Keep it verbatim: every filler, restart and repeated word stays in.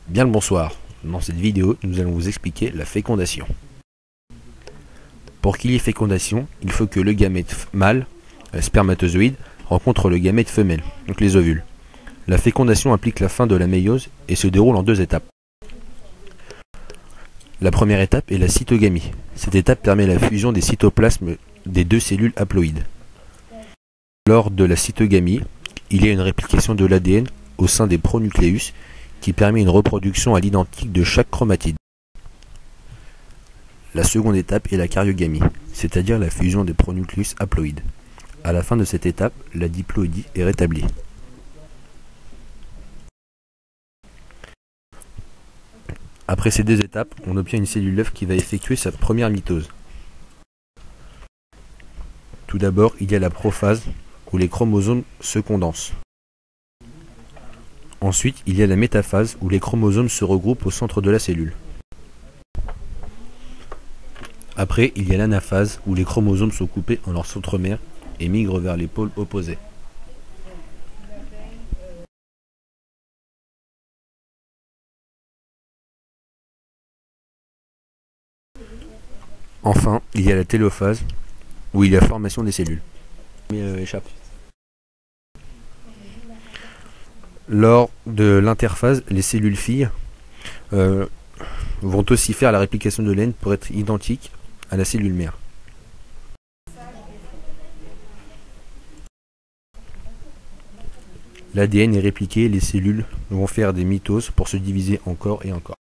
Bien le bonsoir. Dans cette vidéo, nous allons vous expliquer la fécondation. Pour qu'il y ait fécondation, il faut que le gamète mâle, le spermatozoïde, rencontre le gamète femelle, donc les ovules. La fécondation implique la fin de la méiose et se déroule en deux étapes. La première étape est la cytogamie. Cette étape permet la fusion des cytoplasmes des deux cellules haploïdes. Lors de la cytogamie, il y a une réplication de l'A D N au sein des pronucléus qui permet une reproduction à l'identique de chaque chromatide. La seconde étape est la karyogamie, c'est-à-dire la fusion des pronucléus haploïdes. À la fin de cette étape, la diploïdie est rétablie. Après ces deux étapes, on obtient une cellule œuf qui va effectuer sa première mitose. Tout d'abord, il y a la prophase, où les chromosomes se condensent. Ensuite, il y a la métaphase, où les chromosomes se regroupent au centre de la cellule. Après, il y a l'anaphase, où les chromosomes sont coupés en leur centromère et migrent vers les pôles opposés. Enfin, il y a la télophase, où il y a la formation des cellules. Mais euh, échappe. Lors de l'interphase, les cellules filles euh, vont aussi faire la réplication de l'A D N pour être identiques à la cellule mère. L'A D N est répliqué et les cellules vont faire des mitoses pour se diviser encore et encore.